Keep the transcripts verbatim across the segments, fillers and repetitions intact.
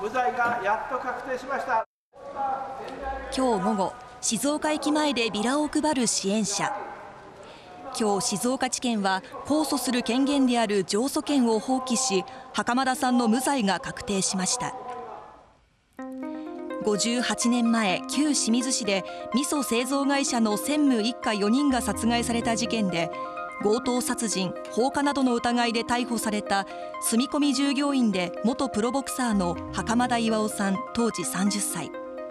無罪がやっと確定しました。 今日午後、静岡駅前でビラを配る支援者。今日、静岡地検は控訴する権限である上訴権を放棄し、袴田さんの無罪が確定しました。ごじゅうはちねんまえ、旧清水市で味噌製造会社の専務一家よにんが殺害された事件で、強盗殺人、放火などの疑いで逮捕された住み込み従業員で元プロボクサーの袴田巌さん、当時さんじゅっさい。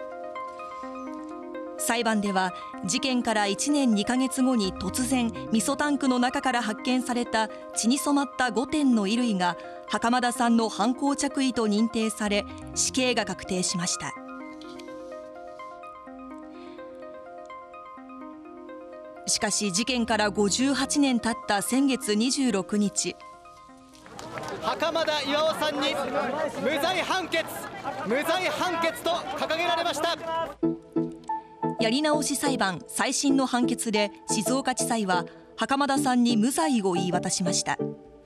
裁判では事件からいちねんにかげつごに突然味噌タンクの中から発見された血に染まったごてんの衣類が袴田さんの犯行着衣と認定され、死刑が確定しました。しかし事件からごじゅうはちねん経った先月にじゅうろくにち、 袴田巌さんに無罪判決無罪判決と掲げられました。 やり直し裁判再審の判決で静岡地裁は袴田さんに無罪を言い渡しました。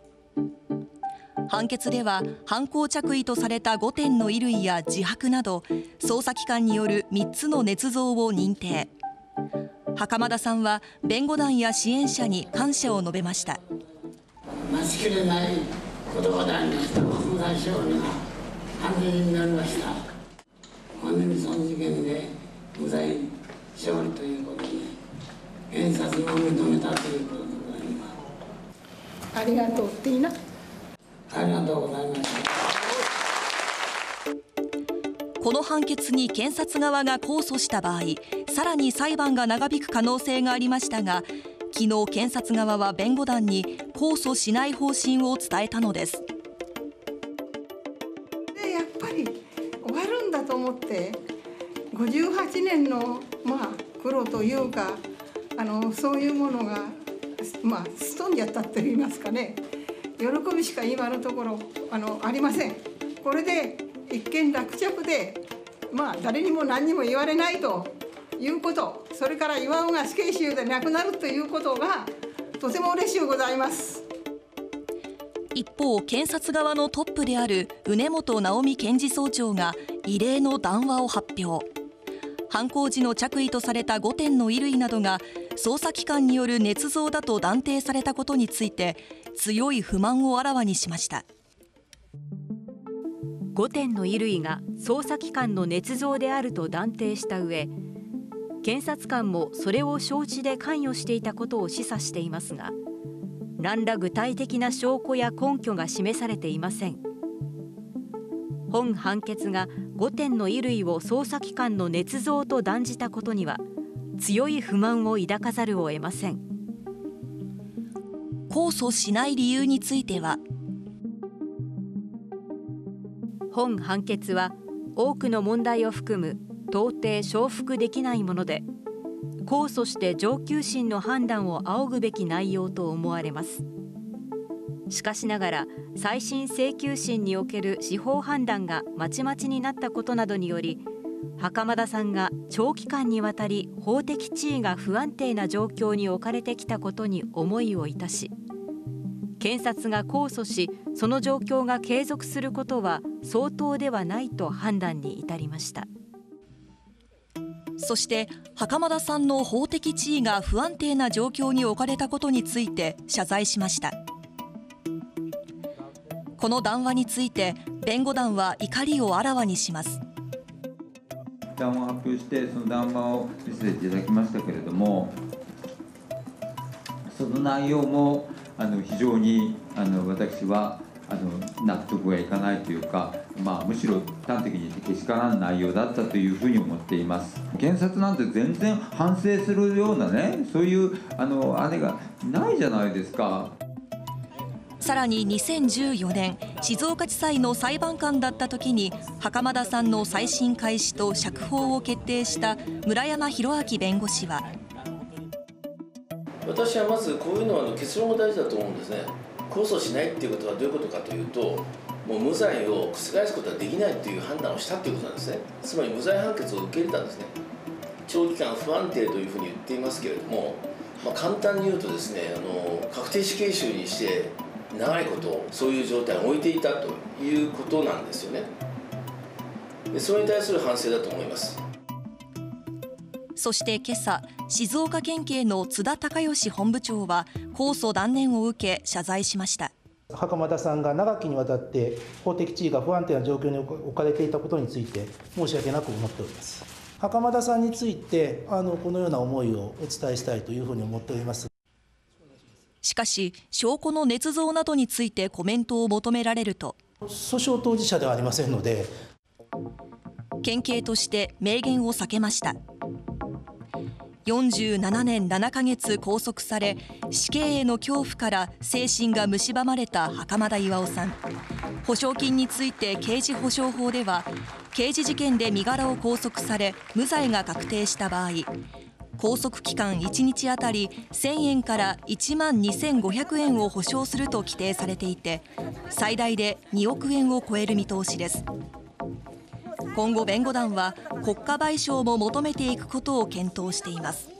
判決では犯行着衣とされたごてんの衣類や自白など捜査機関によるみっつの捏造を認定。袴田さんは弁護団や支援者に感謝を述べました。 待ちきれない言葉でありました。無罪勝利が判決になりました。本年その事件で無罪勝利ということで検察も認めたということでございます。 ありがとうっていいな。 ありがとうございました。 この判決に検察側が控訴した場合、さらに裁判が長引く可能性がありましたが、昨日検察側は弁護団に控訴しない方針を伝えたのです。 でやっぱり終わるんだと思ってごじゅうはちねんの、まあ、苦労というかあのそういうものが、まあ、すっ飛んじゃったと言いますかね、喜びしか今のところ あの、ありません。これで一件落着で、まあ、誰にも何にも言われないということ、それから巌が死刑囚で亡くなるということがとても嬉しいございます。 一方、検察側のトップである畝本直美検事総長が異例の談話を発表。犯行時の着衣とされたごてんの衣類などが捜査機関による捏造だと断定されたことについて強い不満をあらわにしました。 ごてんの衣類が捜査機関の捏造であると断定した上、検察官もそれを承知で関与していたことを示唆していますが、何ら具体的な証拠や根拠が示されていません。本判決がごてんの衣類を捜査機関の捏造と断じたことには強い不満を抱かざるを得ません。 控訴しない理由については、 本判決は多くの問題を含む到底承服できないもので、控訴して上級審の判断を仰ぐべき内容と思われます。しかしながら再審請求審における司法判断がまちまちになったことなどにより、袴田さんが長期間にわたり法的地位が不安定な状況に置かれてきたことに思いを致し、検察が控訴しその状況が継続することは相当ではないと判断に至りました。 そして袴田さんの法的地位が不安定な状況に置かれたことについて謝罪しました。この談話について弁護団は怒りをあらわにします。 談話を発表してその談話を見せていただきましたけれども、その内容もあの非常にあの私はあの納得がいかないというか、まあ、むしろ端的に言ってけしからん内容だったというふうに思っています。検察なんて全然反省するようなね、そういうあのあれがないじゃないですか。 さらににせんじゅうよねん、静岡地裁の裁判官だった時に袴田さんの再審開始と釈放を決定した村山弘明弁護士は、 私はまずこういうのは結論が大事だと思うんですね。控訴しないっていうことはどういうことかというと、もう無罪を覆すことはできないという判断をしたということなんですね。つまり無罪判決を受け入れたんですね。長期間不安定というふうに言っていますけれども、まあ、簡単に言うとですね、あの確定死刑囚にして長いことそういう状態を置いていたということなんですよね。 それに対する反省だと思います。 そして今朝、静岡県警の津田孝義本部長は控訴断念を受け謝罪しました。 袴田さんが長きにわたって法的地位が不安定な状況に置かれていたことについて申し訳なく思っております。袴田さんについてあのこのような思いをお伝えしたいというふうに思っております。 しかし、証拠の捏造などについてコメントを求められると、 訴訟当事者ではありませんので、 県警として明言を避けました。よんじゅうななねんななかげつ拘束され、死刑への恐怖から精神が蝕まれた袴田巌さん。保証金について刑事保障法では、刑事事件で身柄を拘束され無罪が確定した場合、拘束期間いちにちあたりせんえんからいちまんにせんごひゃくえんを保証すると規定されていて、最大でにおくえんを超える見通しです。今後弁護団は国家賠償も求めていくことを検討しています。